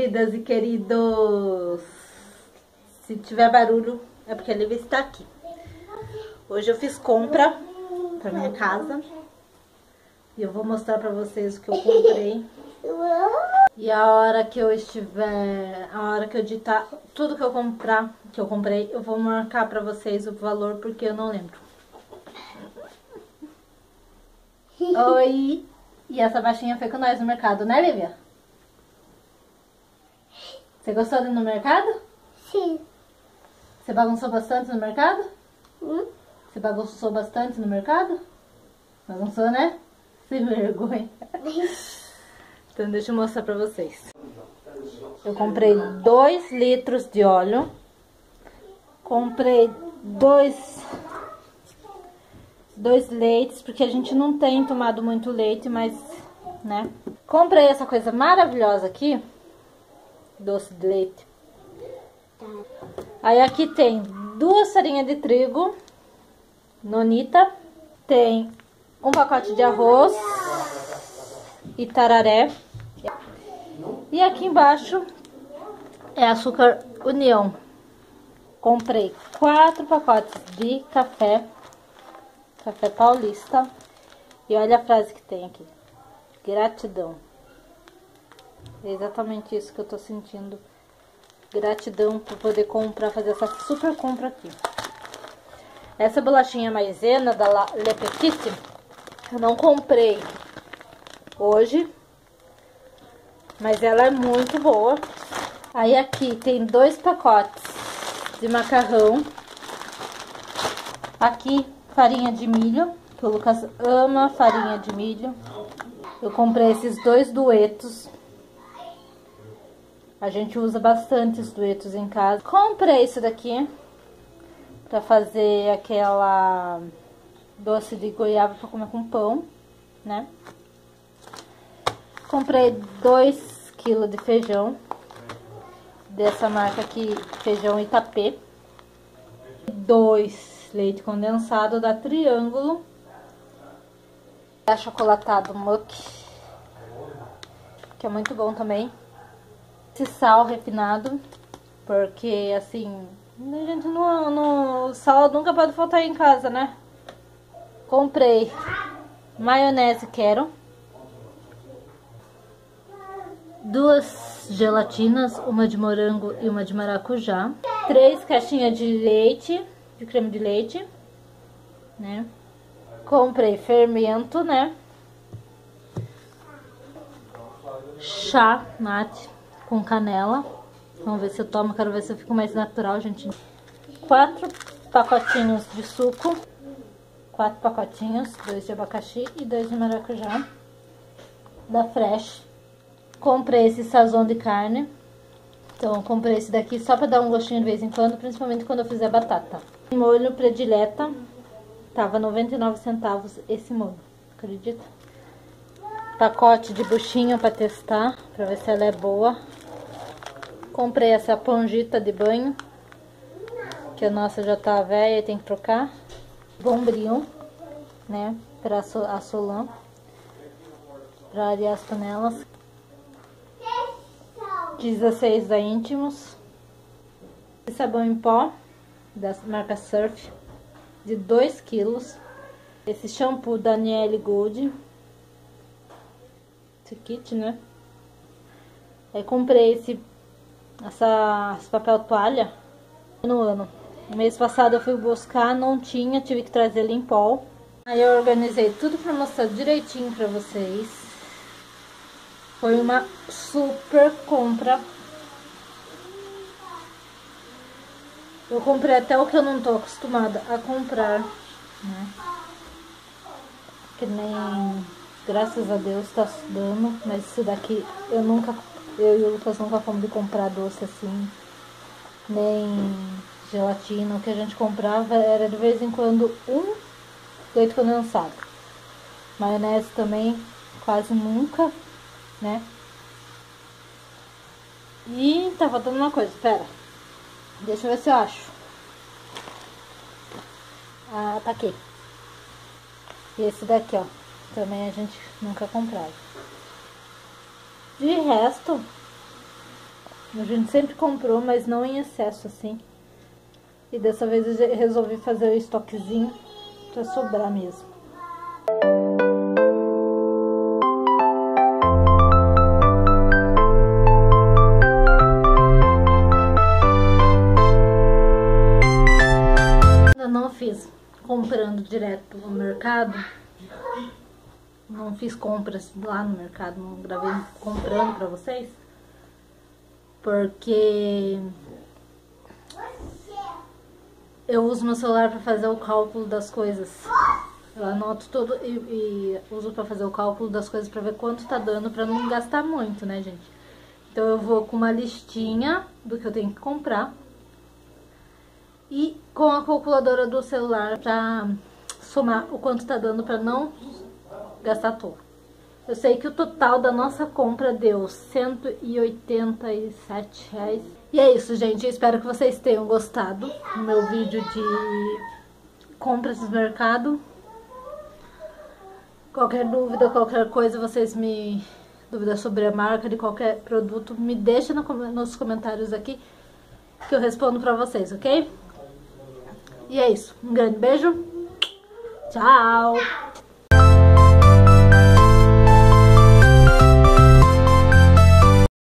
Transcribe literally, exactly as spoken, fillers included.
queridas e queridos! Se tiver barulho, é porque a Lívia está aqui. Hoje eu fiz compra pra minha casa. E eu vou mostrar pra vocês o que eu comprei. E a hora que eu estiver... A hora que eu editar tudo que eu comprar, que eu comprei, eu vou marcar pra vocês o valor, porque eu não lembro. Oi! E essa baixinha foi com nós no mercado, né, Lívia? Você gostou de ir no mercado? Sim. Você bagunçou bastante no mercado? Hum? Você bagunçou bastante no mercado? Bagunçou, né? Sem vergonha. Então deixa eu mostrar pra vocês. Eu comprei dois litros de óleo. Comprei dois, dois leites, porque a gente não tem tomado muito leite, mas, né? Comprei essa coisa maravilhosa aqui. Doce de leite. Aí aqui tem duas farinhas de trigo, nonita, tem um pacote de arroz e tararé. E aqui embaixo é açúcar União. Comprei quatro pacotes de café, café paulista. E olha a frase que tem aqui: gratidão. É exatamente isso que eu tô sentindo. Gratidão por poder comprar, fazer essa super compra aqui. Essa bolachinha maisena da La Le Petit, eu não comprei hoje, mas ela é muito boa. Aí aqui tem dois pacotes de macarrão. Aqui farinha de milho, que o Lucas ama farinha de milho. Eu comprei esses dois duetos. A gente usa bastante os duetos em casa. Comprei isso daqui pra fazer aquela doce de goiaba pra comer com pão, né? Comprei dois quilos de feijão, dessa marca aqui, feijão Itapê. Dois leite condensado da Triângulo. Achocolatado Muck, que é muito bom também. Esse sal refinado, porque assim, a gente não, não, sal nunca pode faltar em casa, né? Comprei maionese Quero, duas gelatinas, uma de morango e uma de maracujá, três caixinhas de leite, de creme de leite, né? Comprei fermento, né? Chá mate com canela. Vamos ver se eu tomo, quero ver se eu fico mais natural, gente. Quatro pacotinhos de suco. Quatro pacotinhos, dois de abacaxi e dois de maracujá. Da Fresh. Comprei esse sazon de carne. Então, eu comprei esse daqui só pra dar um gostinho de vez em quando, principalmente quando eu fizer batata. Molho predileta. Tava noventa e nove centavos esse molho, acredita? Pacote de buchinha pra testar, pra ver se ela é boa. Comprei essa pongita de banho, que a nossa já tá velha e tem que trocar. Bombril, né, pra a Solan, pra arear as panelas. dezesseis da Íntimos. Sabão em pó, da marca Surf, de dois quilos. Esse shampoo da Niele Gold. Esse kit, né? Aí comprei esse, essa, esse papel toalha no ano. No mês passado eu fui buscar, não tinha, tive que trazer ele em pó. Aí eu organizei tudo pra mostrar direitinho pra vocês. Foi uma super compra. Eu comprei até o que eu não tô acostumada a comprar, né? Que nem, graças a Deus, tá dando. Mas isso daqui eu nunca, eu e o Lucas nunca fomos de comprar doce assim, nem gelatina. O que a gente comprava era de vez em quando um leite condensado. Maionese também quase nunca, né? E tá faltando uma coisa, espera. Deixa eu ver se eu acho. Ah, tá aqui. E esse daqui, ó. Também a gente nunca comprava. De resto, A gente sempre comprou, mas não em excesso assim. E dessa vez eu resolvi fazer o estoquezinho pra sobrar mesmo. Eu não fiz comprando direto no mercado. Não fiz compras lá no mercado, não gravei comprando pra vocês. Porque eu uso meu celular para fazer o cálculo das coisas. Eu anoto tudo e, e uso para fazer o cálculo das coisas para ver quanto tá dando, para não gastar muito, né, gente? Então eu vou com uma listinha do que eu tenho que comprar e com a calculadora do celular para somar o quanto tá dando para não gastar à toa. Eu sei que o total da nossa compra deu cento e oitenta e sete reais. E é isso, gente. Eu espero que vocês tenham gostado do meu vídeo de compras no mercado. Qualquer dúvida, qualquer coisa, vocês me... Dúvida sobre a marca de qualquer produto, me deixa no, nos comentários aqui que eu respondo pra vocês, ok? E é isso. Um grande beijo. Tchau!